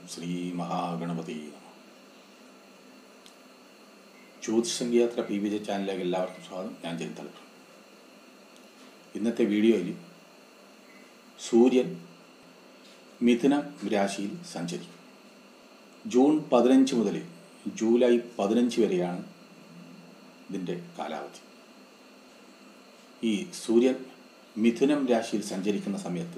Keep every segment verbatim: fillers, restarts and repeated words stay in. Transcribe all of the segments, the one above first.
ശ്രീ മഹാഗണപതി നമഃ. ജ്യോതിഷസംഖ്യാത്ര പി വിജയ് ചാനലിലേക്ക് എല്ലാവർക്കും സ്വാഗതം. ഞാൻ ജയൻ. ഇന്നത്തെ വീഡിയോയിൽ സൂര്യൻ മിഥുനം രാശിയിൽ സഞ്ചരിക്കും. ജൂൺ പതിനഞ്ച് മുതൽ ജൂലൈ പതിനഞ്ച് വരെയാണ് ഇതിൻ്റെ കാലാവധി. ഈ സൂര്യൻ മിഥുനം രാശിയിൽ സഞ്ചരിക്കുന്ന സമയത്ത്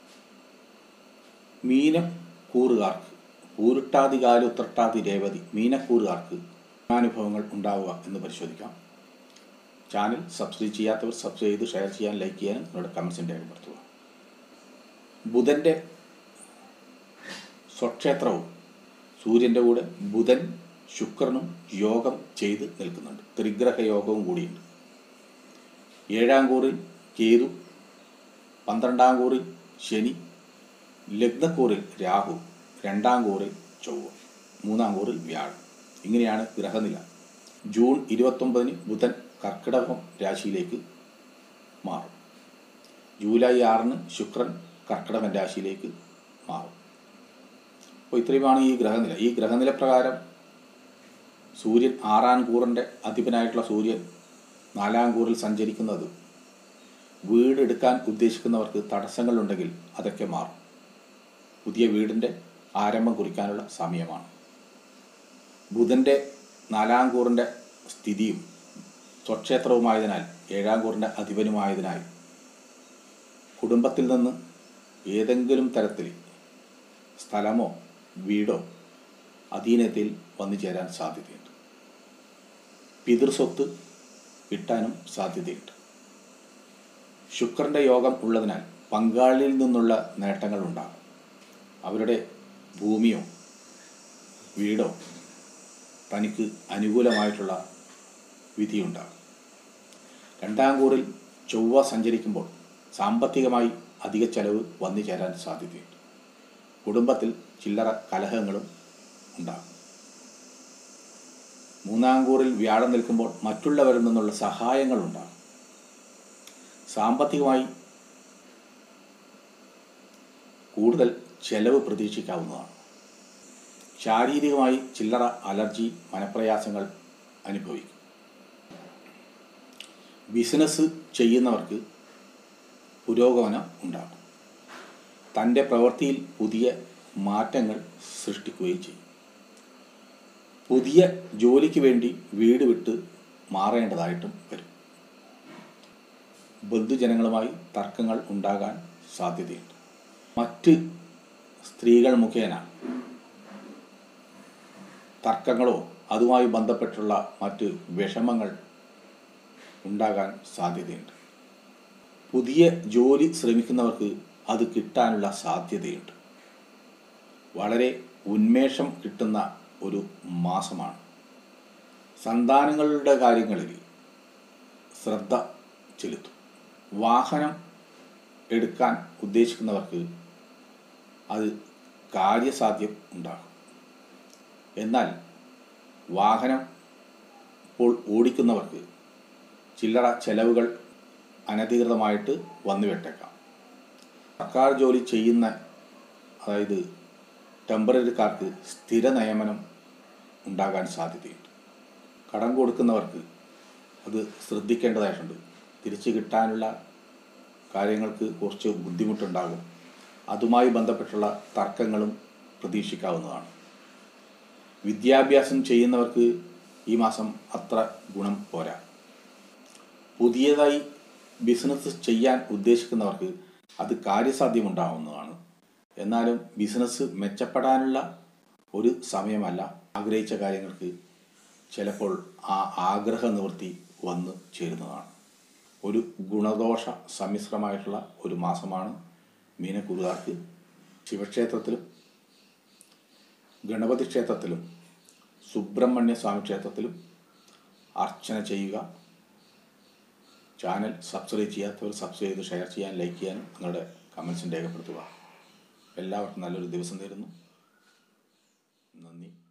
മീനം കൂറുകാർക്ക്, പൂരുട്ടാതികാല ഉത്രട്ടാതി രേവതി മീനക്കൂറുകാർക്ക് അനുഭവങ്ങൾ ഉണ്ടാവുക എന്ന് പരിശോധിക്കാം. ചാനൽ സബ്സ്ക്രൈബ് ചെയ്യാത്തവർ സബ്സ്ക്രൈബ് ചെയ്ത് ഷെയർ ചെയ്യാൻ, ലൈക്ക് ചെയ്യാനും നിങ്ങളുടെ കമൻസിൻ്റെ രേഖപ്പെടുത്തുക. ബുധൻ്റെ സ്വക്ഷേത്രവും സൂര്യൻ്റെ കൂടെ ബുധൻ ശുക്രനും യോഗം ചെയ്ത് നിൽക്കുന്നുണ്ട്. ത്രിഗ്രഹ യോഗവും കൂടിയുണ്ട്. ഏഴാം കൂറിൽ കേതു, പന്ത്രണ്ടാം കൂറിൽ ശനി, ലഗ്നക്കൂറിൽ രാഹു, രണ്ടാം കൂറിൽ ചൊവ്വ, മൂന്നാം കൂറിൽ വ്യാഴം. ഇങ്ങനെയാണ് ഗ്രഹനില. ജൂൺ ഇരുപത്തൊമ്പതിന് ബുധൻ കർക്കിടകം രാശിയിലേക്ക് മാറും. ജൂലൈ ആറിന് ശുക്രൻ കർക്കിടകം രാശിയിലേക്ക് മാറും. അപ്പോൾ ഇത്രയുമാണ് ഈ ഗ്രഹനില. ഈ ഗ്രഹനില പ്രകാരം സൂര്യൻ ആറാം കൂറിൻ്റെ അധിപനായിട്ടുള്ള സൂര്യൻ നാലാം കൂറിൽ സഞ്ചരിക്കുന്നത് വീടെടുക്കാൻ ഉദ്ദേശിക്കുന്നവർക്ക് തടസ്സങ്ങളുണ്ടെങ്കിൽ അതൊക്കെ മാറും. പുതിയ വീടിൻ്റെ ആരംഭം കുറിക്കാനുള്ള സമയമാണ്. ബുധൻ്റെ നാലാം കൂറിൻ്റെ സ്ഥിതിയും സ്വക്ഷേത്രവുമായതിനാൽ, ഏഴാം കൂറിൻ്റെ അധിപനുമായതിനാൽ കുടുംബത്തിൽ നിന്ന് ഏതെങ്കിലും തരത്തിൽ സ്ഥലമോ വീടോ അധീനതയിൽ വന്നു ചേരാൻ സാധ്യതയുണ്ട്. പിതൃസ്വത്ത് കിട്ടാനും സാധ്യതയുണ്ട്. ശുക്രൻ്റെ യോഗം ഉള്ളതിനാൽ പങ്കാളിയിൽ നിന്നുള്ള നേട്ടങ്ങൾ ഉണ്ടാകും. അവരുടെ ഭൂമിയോ വീടോ തനിക്ക് അനുകൂലമായിട്ടുള്ള വിധിയുണ്ടാകും. രണ്ടാം കൂറിൽ ചൊവ്വ സഞ്ചരിക്കുമ്പോൾ സാമ്പത്തികമായി അധിക ചെലവ് വന്നു ചേരാൻ സാധ്യതയുണ്ട്. കുടുംബത്തിൽ ചില്ലറ കലഹങ്ങളും ഉണ്ടാകും. മൂന്നാം കൂറിൽ വ്യാഴം നിൽക്കുമ്പോൾ മറ്റുള്ളവരിൽ നിന്നുള്ള സഹായങ്ങളുണ്ടാകും. സാമ്പത്തികമായി കൂടുതൽ ചെലവ് പ്രതീക്ഷിക്കാവുന്നതാണ്. ശാരീരികമായി ചില്ലറ അലർജി, മനപ്രയാസങ്ങൾ അനുഭവിക്കും. ബിസിനസ് ചെയ്യുന്നവർക്ക് പുരോഗമനം ഉണ്ടാകും. തൻ്റെ പ്രവൃത്തിയിൽ പുതിയ മാറ്റങ്ങൾ സൃഷ്ടിക്കുകയും ചെയ്യും. പുതിയ ജോലിക്ക് വേണ്ടി വീട് വിട്ട് മാറേണ്ടതായിട്ടും വരും. ബന്ധുജനങ്ങളുമായി തർക്കങ്ങൾ ഉണ്ടാകാൻ സാധ്യതയുണ്ട്. മറ്റ് സ്ത്രീകൾ മുഖേന തർക്കങ്ങളോ അതുമായി ബന്ധപ്പെട്ടുള്ള മറ്റ് വിഷമങ്ങൾ ഉണ്ടാകാൻ സാധ്യതയുണ്ട്. പുതിയ ജോലി ശ്രമിക്കുന്നവർക്ക് അത് കിട്ടാനുള്ള സാധ്യതയുണ്ട്. വളരെ ഉന്മേഷം കിട്ടുന്ന ഒരു മാസമാണ്. സന്താനങ്ങളുടെ കാര്യങ്ങളിൽ ശ്രദ്ധ ചെലുത്തും. വാഹനം എടുക്കാൻ ഉദ്ദേശിക്കുന്നവർക്ക് അത് കാര്യസാധ്യം ഉണ്ടാകും. എന്നാൽ വാഹനം ഇപ്പോൾ ഓടിക്കുന്നവർക്ക് ചില്ലറ ചെലവുകൾ അനധികൃതമായിട്ട് വന്നുവിട്ടേക്കാം. സർക്കാർ ജോലി ചെയ്യുന്ന, അതായത് ടെമ്പററിക്കാർക്ക് സ്ഥിര നിയമനം ഉണ്ടാകാൻ സാധ്യതയുണ്ട്. കടം കൊടുക്കുന്നവർക്ക് അത് ശ്രദ്ധിക്കേണ്ടതായിട്ടുണ്ട്. തിരിച്ചു കിട്ടാനുള്ള കാര്യങ്ങൾക്ക് കുറച്ച് ബുദ്ധിമുട്ടുണ്ടാകും. അതുമായി ബന്ധപ്പെട്ടുള്ള തർക്കങ്ങളും പ്രതീക്ഷിക്കാവുന്നതാണ്. വിദ്യാഭ്യാസം ചെയ്യുന്നവർക്ക് ഈ മാസം അത്ര ഗുണം പോരാ. പുതിയതായി ബിസിനസ് ചെയ്യാൻ ഉദ്ദേശിക്കുന്നവർക്ക് അത് കാര്യസാധ്യമുണ്ടാവുന്നതാണ്. എന്നാലും ബിസിനസ് മെച്ചപ്പെടാനുള്ള ഒരു സമയമല്ല. ആഗ്രഹിച്ച കാര്യങ്ങൾക്ക് ചിലപ്പോൾ ആ ആഗ്രഹ നിവൃത്തി വന്നു ചേരുന്നതാണ്. ഒരു ഗുണദോഷ സമ്മിശ്രമായിട്ടുള്ള ഒരു മാസമാണ് മീനക്കൂറുകാർക്ക്. ശിവക്ഷേത്രത്തിലും ഗണപതി ക്ഷേത്രത്തിലും സുബ്രഹ്മണ്യ സ്വാമി ക്ഷേത്രത്തിലും അർച്ചന ചെയ്യുക. ചാനൽ സബ്സ്ക്രൈബ് ചെയ്യാത്തവർ സബ്സ്ക്രൈബ് ചെയ്ത് ഷെയർ ചെയ്യാൻ, ലൈക്ക് ചെയ്യാനും നിങ്ങളുടെ കമൻസിന് രേഖപ്പെടുത്തുക. എല്ലാവർക്കും നല്ലൊരു ദിവസം നേരുന്നു. നന്ദി.